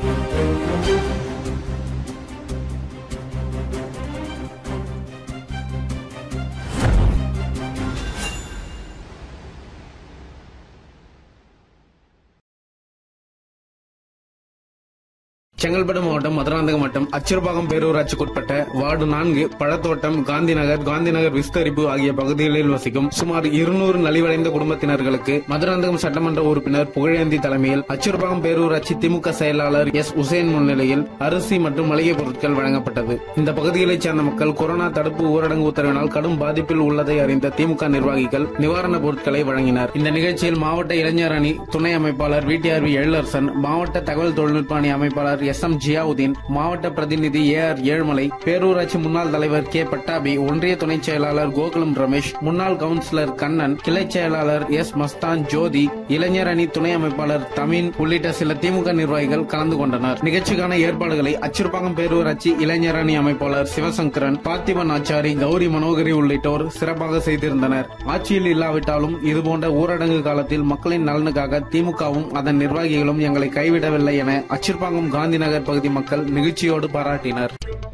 செங்கல்பட்டு மாவட்டம் மதுராந்தகம் வட்டம் அச்சரப்பாக்கம் பேரூராட்சிக்குட்பட்ட வார்டு 4 பழத்தோட்டம் காந்தி நகர் விஸ்தரிப்பு ஆகிய பகுதிகளில் வசிக்கும் சுமார் 200 நலிவடைந்த குடும்பத்தினர்களுக்கு மதுராந்தகம் சட்டமன்ற உறுப்பினர் புகழேந்தி தலைமையில் அச்சரப்பாக்கம் பேரூராட்சி திமுக செயலாளர் எஸ் உசேன் முன்னிலையில் அரிசி மற்றும் மளிகை பொருட்கள் வழங்கப்பட்டது. இந்த பகுதிகளைச் சேர்ந்த மக்கள் கொரோனா தடுப்பு ஊரடங்கு உத்தரவினால் கடும் பாதிப்பில் உள்ளதை அறிந்த திமுக நிர்வாகிகள் நிவாரணப் பொருட்களை வழங்கினர். இந்த நிகழ்ச்சியில் மாவட்ட இளைஞர் அணி துணை அமைப்பாளர் VTRV எழிலரசன், மாவட்ட தகவல் தொழில்நுட்ப அணி அமைப்பாளர் SM ஜியாவுதீன், மாவட்ட பிரதிநிதி AR ஏழுமலை, பேரூராட்சி முன்னாள் தலைவர் K பட்டாபி, ஒன்றிய துணை செயலாளர் கோகுலம் ரமேஷ், முன்னாள் கவுன்சிலர் கண்ணன், கிளை செயலாளர் S மஸ்தான் ஜோதி, இளைஞர் அணி துணை அமைப்பாளர் தமின் உள்ளிட்ட சில திமுக நிர்வாகிகள் கலந்து கொண்டனர். நிகழ்ச்சிக்கான ஏற்பாடுகளை அச்சரப்பாக்கம் பேரூராட்சி இளைஞர் அணி அமைப்பாளர் சிவசங்கரன், பார்த்திபன் ஆச்சாரி, கௌரி மனோகரி உள்ளிட்டோர் சிறப்பாக செய்திருந்தனர். ஆட்சியில் இல்லாவிட்டாலும் இதுபோன்ற ஊரடங்கு காலத்தில் மக்களின் நலனுக்காக திமுகவும் அதன் நிர்வாகிகளும் எங்களை கைவிடவில்லை என அச்சரப்பாக்கம் காந்தி நகர் பகுதி மக்கள் நிகழ்ச்சியோடு பாராட்டினர்.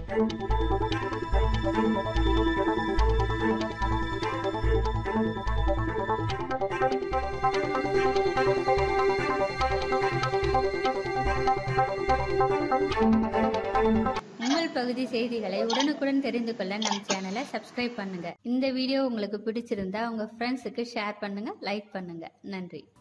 உங்கள் பகுதி செய்திகளை உடனுக்குடன் தெரிந்து கொள்ள நம் சேனலை சப்ஸ்கிரைப் பண்ணுங்க. இந்த வீடியோ உங்களுக்கு பிடிச்சிருந்தா உங்க ஃப்ரெண்ட்ஸுக்கு ஷேர் பண்ணுங்க, லைக் பண்ணுங்க. நன்றி.